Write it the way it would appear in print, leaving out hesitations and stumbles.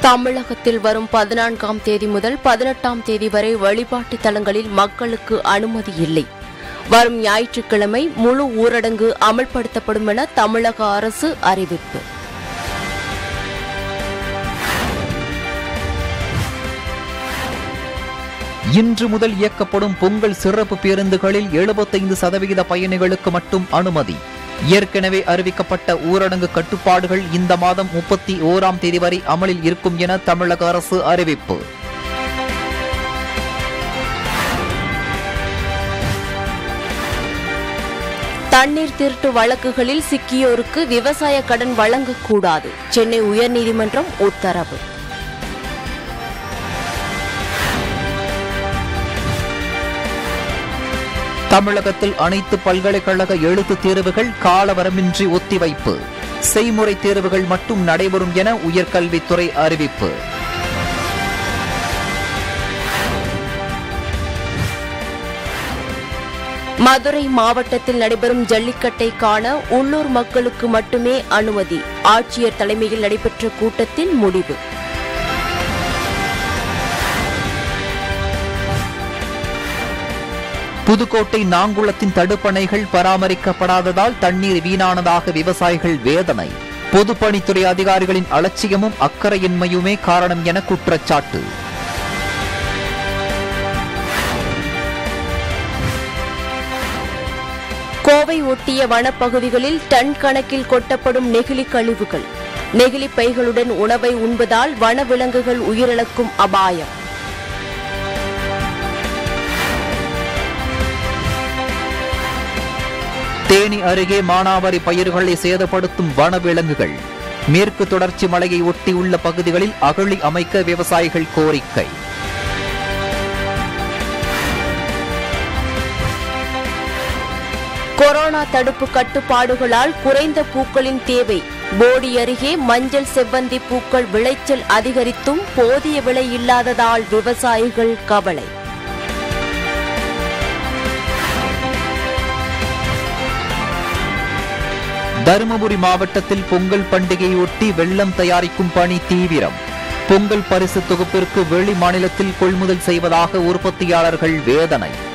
தமிழகத்தில் வரும் 14ஆம் தேதி முதல் 18ஆம் தேதி வரை வழிபாட்டு தலங்களில் மக்களுக்கு அனுமதி இல்லை. வரும் ஞாயிற்றுக்கிழமை முழு ஊரடங்கு அமல்படுத்தப்படும் என தமிழக அரசு அறிவிப்பு. இன்று முதல் இயக்கப்படும் பொங்கல் சிறப்பு பேருந்துகளில் 75% பயணிகளுக்கு மட்டும் அனுமதி. ஏற்கனவே அறிவிக்கப்பட்ட ஊரடங்கு கட்டுப்பாடுகள் இந்த மாதம் 31ஆம் தேதி வரை அமலில் இருக்கும் என தமிழக அரசு அறிவிப்பு. தண்ணீர் திருட்டு வழக்குகளில் சிக்கியோருக்கு விவசாய கடன் வழங்கக்கூடாது. சென்னை உயர்நீதிமன்றம் உத்தரவு. தமிழகத்தில் அனைத்து பல்கலைக்கழக எழுத்துத் தேர்வுகள் காலவரமின்றி ஒத்திவைப்பு. செய்முறை தேர்வுகள் மட்டும் நடைபெறும் என உயர்கல்வித்துறை அறிவிப்பு. மதுரை மாவட்டத்தில் நடைபெறும் ஜல்லிக்கட்டை காண உள்ளூர் மக்களுக்கு மட்டுமே அனுமதி. ஆட்சியர் தலைமையில் நடைபெற்ற கூட்டத்தில் முடிவு. புதுக்கோட்டை நாங்குளத்தின் தடுப்பணைகள் பராமரிக்கப்படாததால் தண்ணீர் வீணானதாக விவசாயிகள் வேதனை. பொதுப்பணித்துறை அதிகாரிகளின் அலட்சியமும் அக்கறையின்மையுமே காரணம் என குற்றச்சாட்டு. கோவை ஒட்டிய வனப்பகுதிகளில் டன் கணக்கில் கொட்டப்படும் நெகிழி கழிவுகள். நெகிழி பைகளுடன் உணவை உண்பதால் வனவிலங்குகள் உயிரிழக்கும் அபாயம். தேனி அருகே மானாவாரி பயிர்களை சேதப்படுத்தும் வனவிலங்குகள். மேற்கு தொடர்ச்சி மலையை ஒட்டியுள்ள பகுதிகளில் அகழி அமைக்க விவசாயிகள் கோரிக்கை. கொரோனா தடுப்பு கட்டுப்பாடுகளால் குறைந்த பூக்களின் தேவை. போடி அருகே மஞ்சள் செவ்வந்தி பூக்கள் விளைச்சல் அதிகரித்தும் போதிய விலை இல்லாததால் விவசாயிகள் கவலை. தருமபுரி மாவட்டத்தில் பொங்கல் பண்டிகையொட்டி வெல்லம் தயாரிக்கும் பணி தீவிரம். பொங்கல் பரிசு தொகுப்பிற்கு வெளி மாநிலத்தில் கொள்முதல் செய்வதாக உற்பத்தியாளர்கள் வேதனை.